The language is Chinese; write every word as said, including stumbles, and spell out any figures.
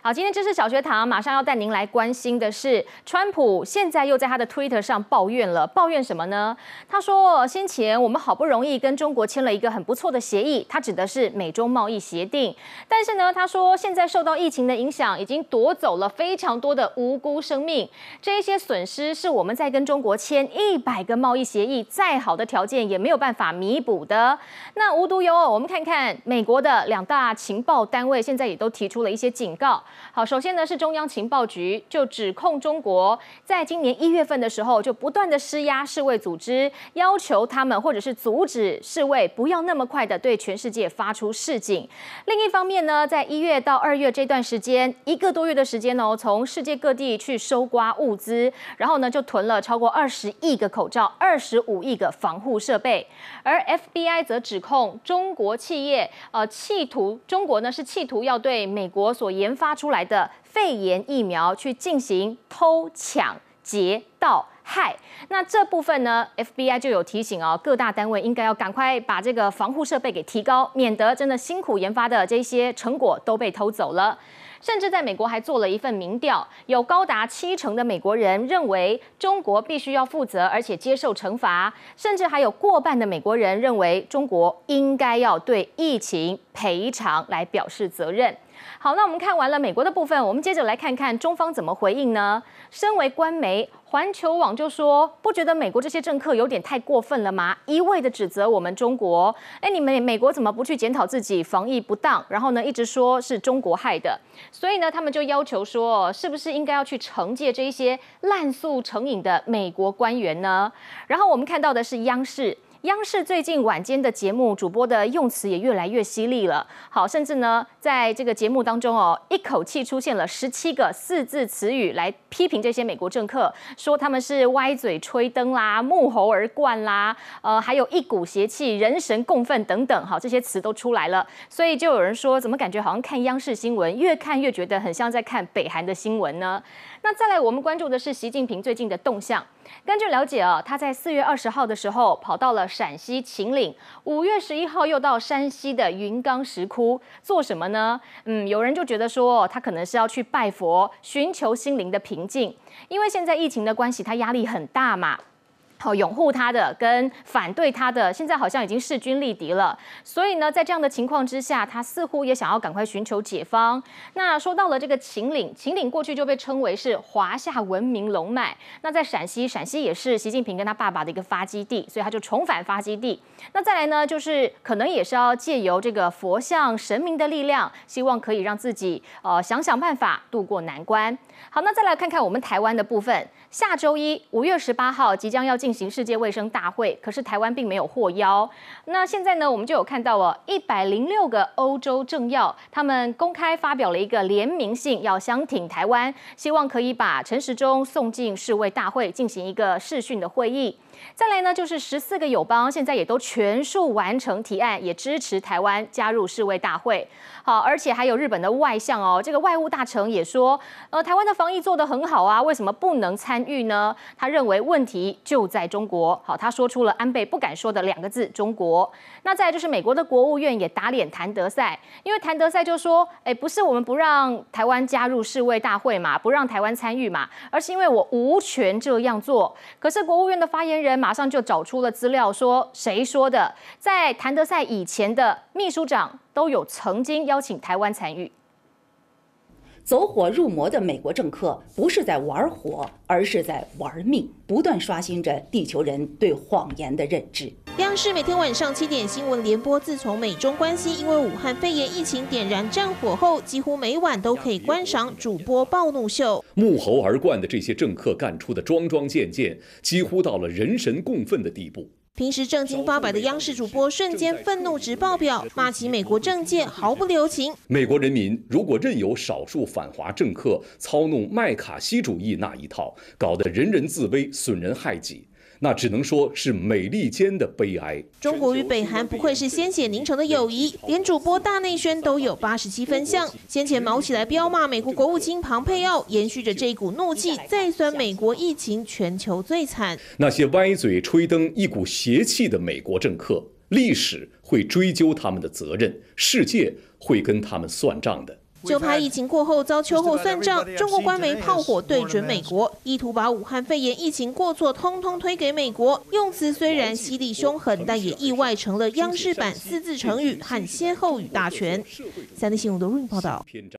好，今天知识小学堂马上要带您来关心的是，川普现在又在他的 Twitter 上抱怨了，抱怨什么呢？他说，先前我们好不容易跟中国签了一个很不错的协议，他指的是美中贸易协定，但是呢，他说现在受到疫情的影响，已经夺走了非常多的无辜生命，这一些损失是我们在跟中国签一百个贸易协议，再好的条件也没有办法弥补的。那无独有偶，我们看看美国的两大情报单位现在也都提出了一些警告。好，首先呢是中央情报局就指控中国在今年一月份的时候就不断的施压世卫组织，要求他们或者是阻止世卫不要那么快的对全世界发出示警。另一方面呢，在一月到二月这段时间，一个多月的时间哦，从世界各地去收刮物资，然后呢就囤了超过二十亿个口罩，二十五亿个防护设备。而 F B I 则指控中国企业呃企图中国呢是企图要对美国所研发出来的肺炎疫苗去进行偷抢劫盗害。那这部分呢 F B I 就有提醒哦，各大单位应该要赶快把这个防护设备给提高，免得真的辛苦研发的这些成果都被偷走了。甚至在美国还做了一份民调，有高达七成的美国人认为中国必须要负责，而且接受惩罚，甚至还有过半的美国人认为中国应该要对疫情赔偿来表示责任。好，那我们看完了美国的部分，我们接着来看看中方怎么回应呢？身为官媒，环球网就说，不觉得美国这些政客有点太过分了吗？一味的指责我们中国，哎，你们美国怎么不去检讨自己防疫不当？然后呢，一直说是中国害的，所以呢，他们就要求说，是不是应该要去惩戒这一些滥诉成瘾的美国官员呢？然后我们看到的是央视。央视最近晚间的节目主播的用词也越来越犀利了，好，甚至呢，在这个节目当中哦，一口气出现了十七个四字词语来批评这些美国政客，说他们是歪嘴吹灯啦、沐猴而冠啦，呃，还有一股邪气、人神共愤等等，好，这些词都出来了，所以就有人说，怎么感觉好像看央视新闻，越看越觉得很像在看北韩的新闻呢？那再来，我们关注的是习近平最近的动向。根据了解啊，他在四月二十号的时候跑到了陕西秦岭，五月十一号又到山西的云冈石窟，做什么呢？嗯，有人就觉得说，他可能是要去拜佛，寻求心灵的平静，因为现在疫情的关系，他压力很大嘛。好，拥护他的跟反对他的，现在好像已经势均力敌了。所以呢，在这样的情况之下，他似乎也想要赶快寻求解方。那说到了这个秦岭，秦岭过去就被称为是华夏文明龙脉。那在陕西，陕西也是习近平跟他爸爸的一个发基地，所以他就重返发基地。那再来呢，就是可能也是要借由这个佛像神明的力量，希望可以让自己呃想想办法渡过难关。好，那再来看看我们台湾的部分。下周一五月十八号即将要进行世界卫生大会，可是台湾并没有获邀。那现在呢，我们就有看到哦，一百零六个欧洲政要，他们公开发表了一个联名信，要相挺台湾，希望可以把陈时中送进世卫大会，进行一个视讯的会议。再来呢，就是十四个友邦现在也都全数完成提案，也支持台湾加入世卫大会。好，而且还有日本的外相哦，这个外务大臣也说，呃，台湾的防疫做得很好啊，为什么不能参与呢？他认为问题就在中国。好，他说出了安倍不敢说的两个字：中国。那再来就是美国的国务院也打脸谭德赛，因为谭德赛就说，哎，不是我们不让台湾加入世卫大会嘛，不让台湾参与嘛，而是因为我无权这样做。可是国务院的发言人马上就找出了资料，说谁说的？在谭德赛以前的秘书长都有曾经邀请台湾参与。 走火入魔的美国政客不是在玩火，而是在玩命，不断刷新着地球人对谎言的认知。 央视每天晚上七点新闻联播，自从美中关系因为武汉肺炎疫情点燃战火后，几乎每晚都可以观赏主播暴怒秀。 沐猴而冠的这些政客干出的桩桩件件，几乎到了人神共愤的地步。 平时正经发白的央视主播瞬间愤怒值爆表，骂起美国政界毫不留情。 美国人民如果任由少数反华政客操弄麦卡锡主义那一套，搞得人人自危、损人害己，那只能说是美利坚的悲哀。 中国与北韩不愧是鲜血凝成的友谊，连主播大内宣都有八十七分像。先前毛起来彪骂美国国务卿庞佩奥，延续着这股怒气，再酸美国疫情全球最惨。 那些歪嘴吹灯、一股邪气的美国政客，历史会追究他们的责任，世界会跟他们算账的。 就怕疫情过后遭秋后算账，中国官媒炮火对准美国，意图把武汉肺炎疫情过错通通推给美国。用词虽然犀利凶狠，但也意外成了央视版四字成语和歇后语大全。三立新闻的录音报道。